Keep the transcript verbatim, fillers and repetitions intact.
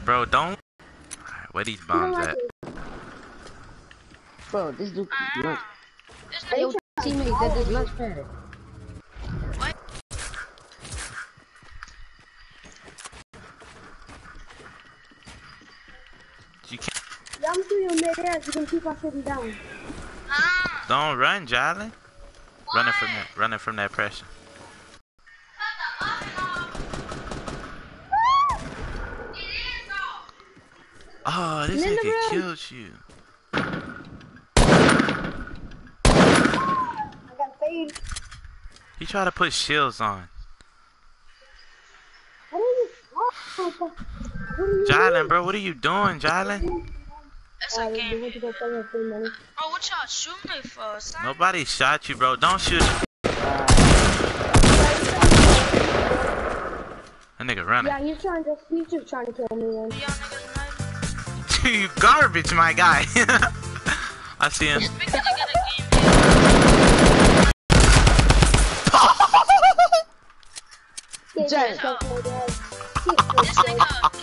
Bro, don't. Alright, where these bombs at? Bro, this dude Uh, lunch. this Hey, nigga. teammates at this lunch pad. What? You can't. Yeah, I'm shooting you mid-air so you can keep us sitting down. Ah. Don't run, Jolly. Running from that. Running from that pressure. Oh, this nigga killed you. I got fade. He tried to put shields on. What are you? Oh, what are you Jalen, bro, what are you doing, Jalen? That's Uh, a we game. went to go play with free money. Oh, what y'all shooting me for, son? Nobody shot you, bro. Don't shoot. That nigga running. Yeah, he's trying to. He's just trying to kill me. Then. Y'all niggas mad? You garbage, my guy. I see him. Just because you got a game Get Jay. that stuff, my dad. here. This nigga,